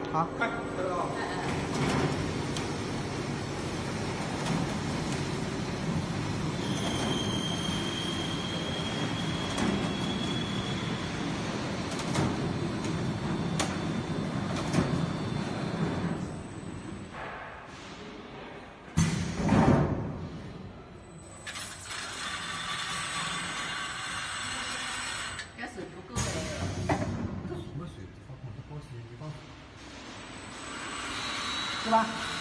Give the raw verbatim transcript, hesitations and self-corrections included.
好， 快，这个。 这水不够哎。 这什么水？放放这高水，你放。 是吧？